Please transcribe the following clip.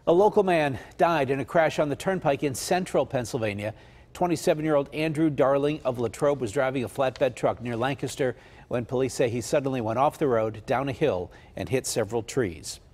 A local man died in a crash on the Turnpike in central Pennsylvania. 27-year-old Andrew Darling of Latrobe was driving a flatbed truck near Lancaster when police say he suddenly went off the road, down a hill, and hit several trees.